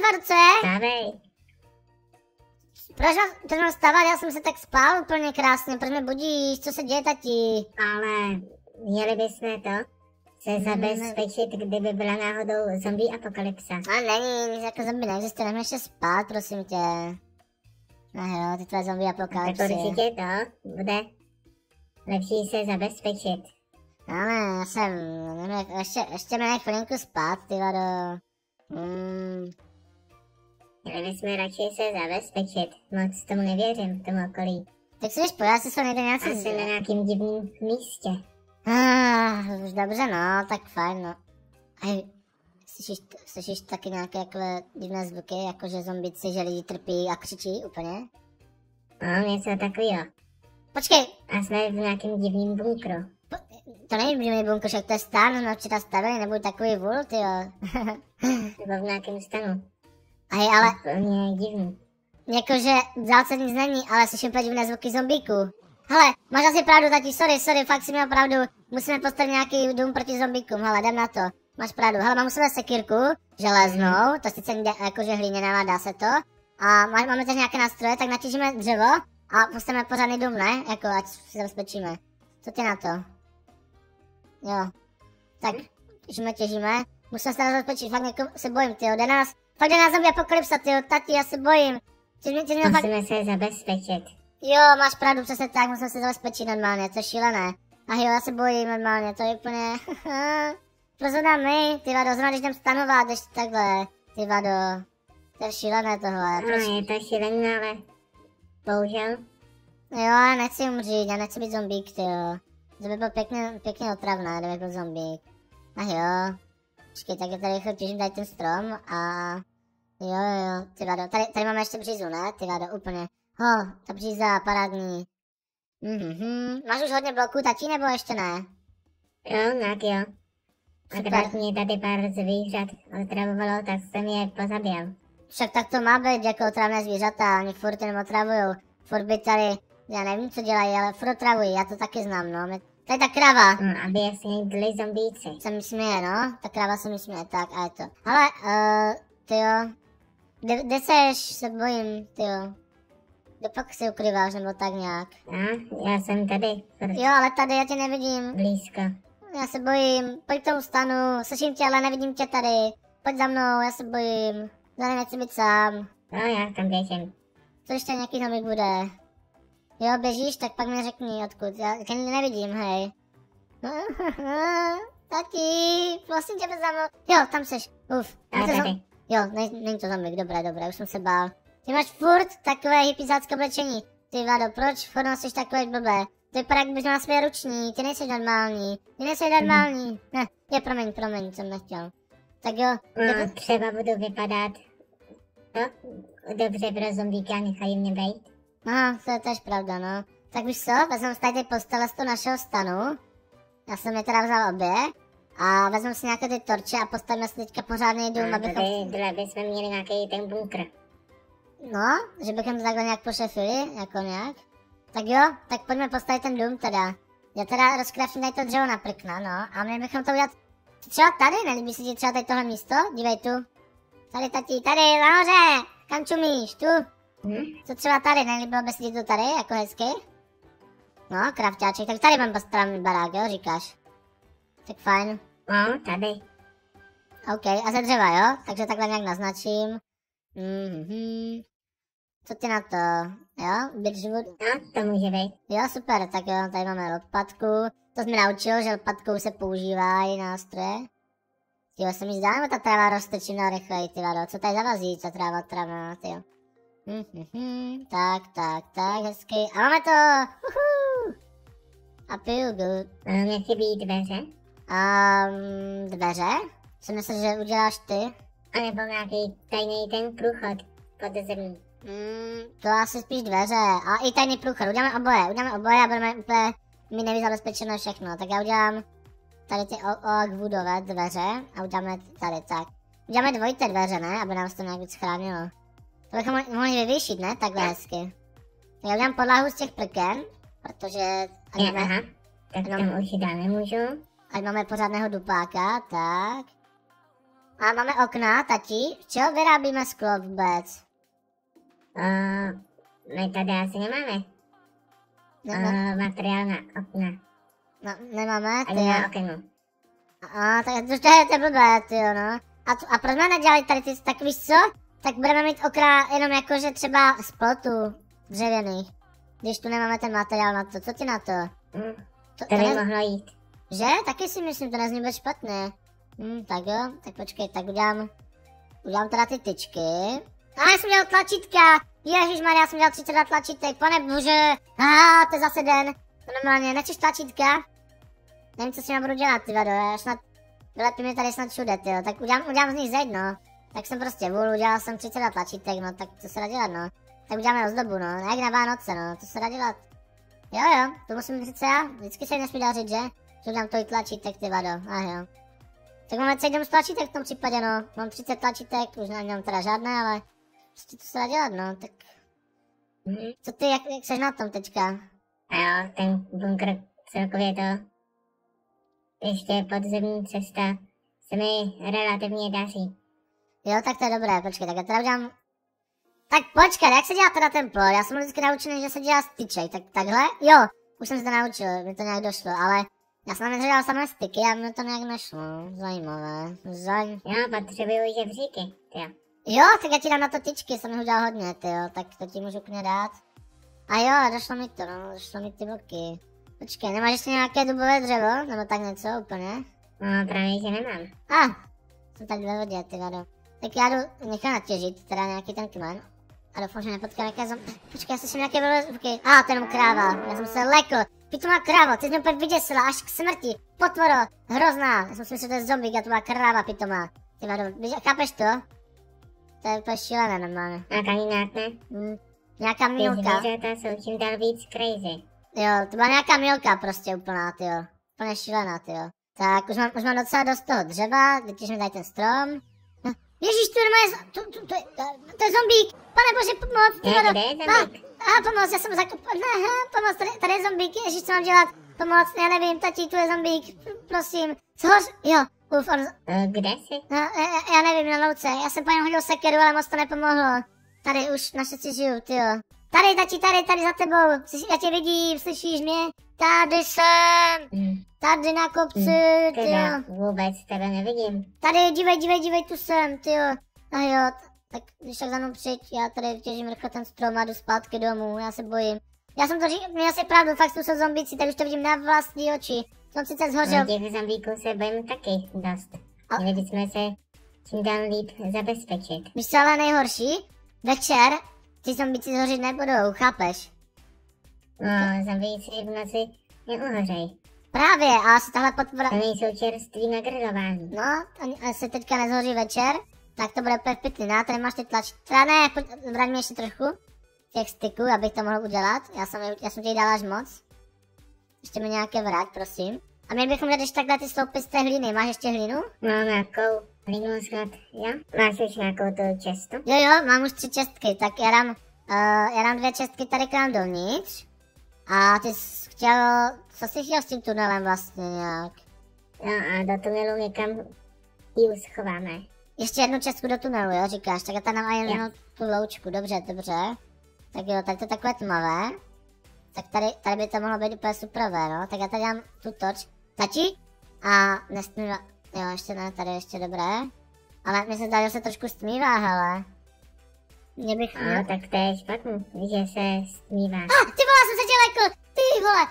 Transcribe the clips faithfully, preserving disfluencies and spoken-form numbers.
Marce! Stávej. Proč mám, proč mám stávat? Já jsem se tak spál úplně krásně, proč mě budíš? Co se děje, tati? Ale měli bychom to se zabezpečit, kdyby byla náhodou zombie apokalypsa. Ale není, nic jako zombie neexistuje, jdeme ještě spát, prosím tě. No jo, ty tvoje zombie apokalypsy. Tak určitě to bude lepší se zabezpečit. Ale já jsem, nevím, ještě, ještě mě chvilinku spát, ty vado. Hmm. Měli bychom radši se zabezpečit. Moc tomu nevěřím, tomu okolí. Tak si víš, pojď, si jsou někde nějací... Asi na nějakým divným místě. Ah, už dobře, no, tak fajn, no. Hej, slyšíš, slyšíš taky nějaké takové divné zvuky, jako že zombici, že lidi trpí a křičí úplně? No, něco takového. Počkej! A jsme v nějakém divným bunkru. Po, to není divný bunkr, však to je stan, no, včera stavili, nebuď takový vůl, tyjo. Nebo v nějakém stanu. Hej, ale... Úplně divný. Jakože v dálce nic není, ale slyším úplně divné zvuky zombíků. Hele, máš asi pravdu, tati, sorry, sorry, fakt si měl pravdu. Musíme postavit nějaký dům proti zombíkům, hele, jdem na to. Máš pravdu, hele, mám u sebe sekírku, železnou, to sice jde, jakože hlíněná, ale dá se to. A má, máme tady nějaké nástroje, tak natížíme dřevo a postavíme pořádný dům, ne? Jako, ať se zabezpečíme. Co ty na to? Jo. Tak, těžíme, těžíme. Musíme se zabezpečit, fakt někoho se bojím, tyjo, jde na nás, fakt jde na zombie apokalypsa, tyjo, tati, já se bojím. Těž, těž fakt... Musíme se zabezpečit. Jo, máš pravdu, přesně tak, musím se zabezpečit normálně, to je šílené. A jo, já se bojím normálně, to je úplně... Rozhodám my, ty vado, zrovna když jdem stanovat, když takhle, ty vado. To je šílené tohle. Proč? No, je to šílené, ale... Bohužel. Jo, já nechci umřít, já nechci být zombík, tyjo. To by bylo pěkně, pěkně otravné, kdyby byl zombík. A jo. Počkej, tak já tady rychle těžím tady ten strom a... Jo, jo, jo, ty vado, tady, tady máme ještě břízu, ne, ty vado, úplně. Ho, ta bříza, parádní. Mhm, máš už hodně bloků, tati, nebo ještě ne? Jo, tak jo. Akorát mě tady pár zvířat otravovalo, tak jsem je pozaběl. Však tak to má být, jako otravné zvířata, oni furt jenom otravujou. Furt by tady, já nevím, co dělají, ale furt otravují, já to taky znám, no. Tady ta krava. No, aby je snědli zombíci. Se mi směje, no, ta krava se mi směje, tak a je to. Hele, uh, tyjo, kde, kde seš, se bojím, tyjo. Kde pak si ukrýváš, nebo tak nějak? A, já jsem tady. Jo, ale tady já tě nevidím. Blízko. Já se bojím, pojď k tomu stanu, slyším tě, ale nevidím tě tady. Pojď za mnou, já se bojím. Já nechci být sám. No, já tam běžím. Co ještě nějaký zombík bude? Jo, běžíš, tak pak mi řekni odkud, já tě nevidím, hej. Tati, prosím tě, za mnou. Jo, tam seš, uf. Já tady. Jo, ne, není to zombík, dobré, dobré, už jsem se bál. Ty máš furt takové hypizácké oblečení. Ty vado, proč furt nosíš takové blbé? To vypadá, jak bys měla své ruční, ty nejsi normální, ty nejsi normální. Mm. Ne, je, promiň, promiň, jsem nechtěl. Tak jo. No, to... třeba budu vypadat, no, dobře pro zombíka, nechají mě bejt. Aha, to je tež pravda, no. Tak víš co, vezmu si tady ty postele z toho našeho stanu. Já jsem je teda vzal obě. A vezmu si nějaké ty torče a postavíme si teďka pořádný dům, a abychom... tady, tady bychom měli nějaký ten bunkr. No, že bychom to takhle nějak pošefili, jako nějak. Tak jo, tak pojďme postavit ten dům teda. Já teda rozkraftím tady to dřevo na prkna, no. A měli bychom to udělat třeba tady, nelíbí se ti třeba tady tohle místo? Dívej tu. Tady, tati, tady, nahoře. Kam čumíš, tu? Hm? Co třeba tady, nelíbilo by se ti to tady, jako hezky? No, krafťáček, tak tady mám postavený barák, jo, říkáš? Tak fajn. No, tady. OK, a ze dřeva, jo? Takže takhle nějak naznačím. Mhm. Co ty na to? Jo? Bridgewood? No, to může být. Jo, super, tak jo, tady máme lopatku. To jsi mi naučil, že lopatkou se používají nástroje. Tyjo, se mi zdá, nebo ta tráva roste čím dál rychleji, ty vado. Co tady zavazí, co tráva tráva, tyjo. Mhm, tak, tak, tak, hezky. A máme to! Uhu. A feel good. No, mě chybí dveře. Um, dveře? Co myslíš, že uděláš ty? A nebo nějaký tajný ten průchod podzemní. Mm, to asi spíš dveře. A i tajný průchod. Uděláme oboje. Uděláme oboje a budeme úplně mi nejvíc zabezpečeno všechno. Tak já udělám tady ty oakwoodové dveře a uděláme tady tak. Uděláme dvojité dveře, ne? Aby nám to nějak víc chránilo. To bychom mohli vyvýšit, ne? Takhle hezky. Tak já udělám podlahu z těch prken, protože... Je, máme, aha. Tak tam určitě dáme, můžu. Ať máme pořádného dupáka, tak. A máme okna, tati. Z čeho vyrábíme sklo vůbec? Uh, my tady asi nemáme. Ne, Uh, materiál na okna. no, nemáme, ty Ani jo. na okenu. A tak to je to blbé, ty jo, no. A, tu, a proč jsme nedělali tady ty, tak víš co? Tak budeme mít okna jenom jakože třeba z plotu dřevěných. Když tu nemáme ten materiál na to, co ti na to? Mm, To, to to by ne, mohlo jít. že? Taky si myslím, to nezní vůbec špatně. Hm, tak jo, tak počkej, tak udělám, udělám teda ty tyčky. A já jsem dělal tlačítka, ježišmarja, já jsem dělal třicet dva tlačítek, pane bože. A to je zase den, to normálně, nechceš tlačítka? Nevím, co s nimi budu dělat, ty vado, já snad, vylepím je tady snad všude, ty jo, tak udělám, udělám z nich zeď, no. Tak jsem prostě vůl, udělal jsem třicet dva tlačítek, no, tak co se dá dělat, no. Tak uděláme ozdobu, no, jak na Vánoce, no, to se dá dělat. Jo, jo, to musím přece já, vždycky se nesmí dařit, že? Že dám tolik tlačítek, ty vado, ah jo. Tak máme celý dom z tlačítek v tom případě, no. Mám třicet tlačítek, už nemám teda žádné, ale prostě to se dá dělat, no, tak. Mm. Co ty, jak, jak seš na tom teďka? A jo, ten bunkr celkově to. Ještě podzemní cesta se mi relativně daří. Jo, tak to je dobré, počkej, tak já teda udělám... Tak počkej, jak se dělá teda ten plot? Já jsem byl vždycky naučený, že se dělá styček, tak takhle? Jo, už jsem se to naučil, mi to nějak došlo, ale já jsem tam dělal samé styky a mi to nějak nešlo. Zajímavé, zajím... Jo, potřebuju žebříky, jo. Jo, tak já ti dám na to tyčky, jsem jich udělal hodně, tyjo, tak to ti můžu klidně dát. A jo, došlo mi to, no, došlo mi ty bloky. Počkej, nemáš ještě nějaké dubové dřevo? Nebo tak něco úplně? No, právě, že nemám. A, ah, jsem tady ve vodě, ty vado. Tak já jdu někam natěžit, teda nějaký ten kmen. A doufám, že nepotkám nějaké zom... Počkej, já slyším nějaké blbé zvuky. A, ah, to je jenom kráva, já jsem se lekl. Pitomá kráva, ty jsi mě úplně vyděsila až k smrti. Potvoro, hrozná. Já jsem si myslel, že to je zombík a to byla kráva pitomá. Ty vado, chápeš to? To je úplně šílené normálně. A kanínát ne? Hmm. Nějaká Ty milka. zvířata jsou čím dál víc crazy. Jo, to byla nějaká milka prostě úplná, tyjo. Úplně šílená, tyjo. Tak, už mám, už mám docela dost toho dřeva, vytěžím tady ten strom. No, ježíš, tu je, to, to, to, je, to je zombík. Pane bože, pomoc, ty Ne, vado. kde je A, zombík? a, pomoc, já jsem zakopal, ne, pomoc, tady, tady je zombík, ježíš, co mám dělat? Pomoc, já nevím, tati, tu je zombík, prosím. Zhoř, jo, uf, on, E, Kde jsi? no, já, já nevím, na louce, já jsem po něm hodil sekeru, ale moc to nepomohlo. Tady už naštěstí žiju, tyjo. Tady, tati, tady, tady za tebou. Slyš, já tě vidím, slyšíš mě? Tady jsem. Hmm. Tady na kopci, Hmm. tyjo. Teda vůbec tebe nevidím. Tady, dívej, dívej, dívej, tu jsem, tyjo. A jo, t- tak když tak za mnou přijď, já tady těžím rychle ten strom a jdu zpátky domů, já se bojím. Já jsem to říkal, měl asi pravdu, fakt tu jsou zombíci, tady už to vidím na vlastní oči. Jsem sice zhořel. No, těch zombíků se bojím taky dost. A- Měli bychom se čím dál líp zabezpečit. Víš co ale nejhorší? Večer ty zombíci zhořit nebudou, chápeš? No, zombíci v noci neuhořej. Právě, a asi tahle potvora... To nejsou čerství na grilování. No, a se teďka nezhoří večer, tak to bude úplně v pytli, no, tady máš ty tlač... Teda ne, pojď, vrať mi ještě trochu těch styků, abych to mohl udělat, já jsem, já jsem ti dal až moc. Ještě mi nějaké vrať, prosím. A měli bychom dát ještě takhle ty sloupy z té hlíny, máš ještě hlínu? Mám nějakou hlínu snad, jo? Máš už nějakou tu čestu? Jo, jo, mám už tři čestky, tak já dám, uh, já dám dvě čestky tady k nám dovnitř. A ty jsi chtěl, co jsi chtěl s tím tunelem vlastně nějak? No a do tunelu někam ji schováme. Ještě jednu čestku do tunelu, jo, říkáš, tak já tam mám jenom Jo. tu loučku, dobře, dobře. Tak jo, tady to je takové tmavé. Tak tady, tady by to mohlo být úplně superové, no, tak já tady dám tu toč. Tati? A nestmívá, jo, ještě ne, tady ještě dobré. Ale mi se zdá, že se trošku stmívá, hele. Mě bych měl... No, tak to je špatný, že se stmívá. Ah, ty vole, jsem se tě lekl, ty vole.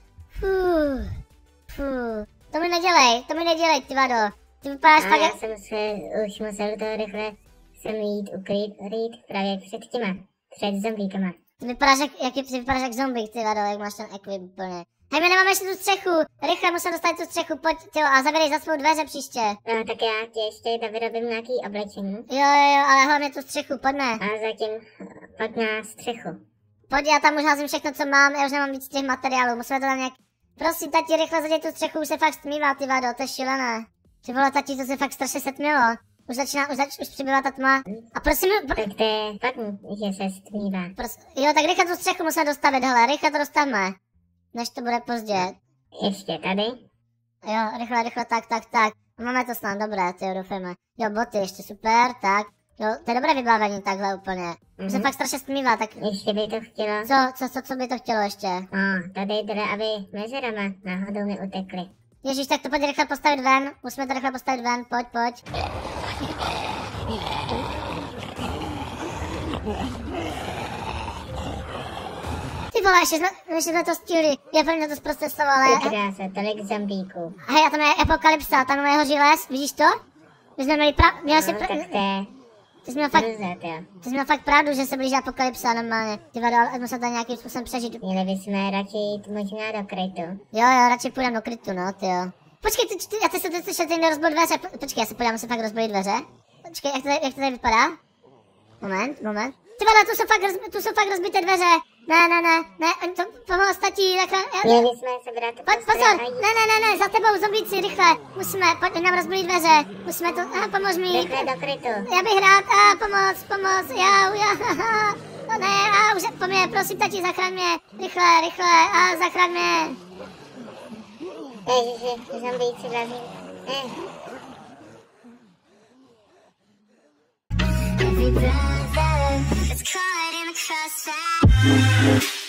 Fuh, fuh, to mi nedělej, to mi nedělej, ty vado. Ty vypadáš A tak, já jak... jsem se už musel to rychle sem jít ukrýt rýt právě před těma, před zombíkama. Ty vypadáš jak, jak, ty vypadáš jak zombie, ty vado, jak máš ten equip úplně. Hej, my nemáme ještě tu střechu, rychle musím dostat tu střechu, pojď, tyjo, a zavěrej za svou dveře příště. No, tak já ti ještě vyrobím nějaký oblečení. Jo, jo, jo, ale hlavně tu střechu, pojďme. A zatím pojď na střechu. Pojď, já tam už házím všechno, co mám, já už nemám víc těch materiálů, musíme to tam nějak... Prosím, tati, rychle zaděj tu střechu, už se fakt stmívá, ty vado, to je šílené. Ty vole, tati, to se fakt strašně setmilo. Už začíná, už, zač, už přibývá ta tma. A prosím, pro, Tak to je špatný, že se stmívá. pros, jo, tak rychle tu střechu musíme dostavit, hele, rychle to dostavme. Než to bude pozdě. Ještě tady. Jo, rychle, rychle, tak, tak, tak. Máme to snad, dobré, ty jo, doufejme. Jo, boty ještě super, tak. Jo, to je dobré vybavení takhle úplně. Mm-hmm. Se fakt strašně stmívá, tak... Ještě by to chtělo. Co, co, co, co by to chtělo ještě? No, tady teda, aby mezerama náhodou mi utekli. Ježíš, tak to pojď rychle postavit ven. Musíme to rychle postavit ven, pojď, pojď. Ty vole, ještě jsme, ještě jsme to stihli. Já prvně to zprostestovali. Ty krása, tolik zombíků. Hej, a tam je apokalypsa, tam je hoří les, vidíš to? My jsme měli pra... Měl jsi No, pra... tak to je... Ty jsi měl fakt... Hrozet, jo. Ty jsi měl fakt pravdu, že se blíží apokalypsa normálně. Ty vado, ale musím tady nějakým způsobem přežít. Měli bychom radši jít možná do krytu. Jo, jo, radši půjdem do krytu, no, ty jo. Počkej, ty, ty, já ty jsem teď slyšel, ty nerozbil dveře. Po, počkej, já se podívám, musím fakt rozbilit dveře. Počkej, jak to, jak to tady vypadá? Moment, moment. Ty vole, tu jsou fakt, roz, tu jsou fakt rozbité dveře. Ne, ne, ne, ne, to pomohl statí, takhle. Měli bychom se brát Pojď, pozor, ne, ne, ne, ne, za tebou, zombíci, rychle, musíme, pojď nám rozbilit dveře, musíme to, aha, pomož mi. Rychle do krytu. Já bych rád, a pomoc, pomoc, jau, já, haha, no ne, a už po mě, prosím tati, zachraň mě, rychle, rychle, a zachraň mě. Ježiši, zombíci vlezí. Eh. Every brother is caught in the crossfire.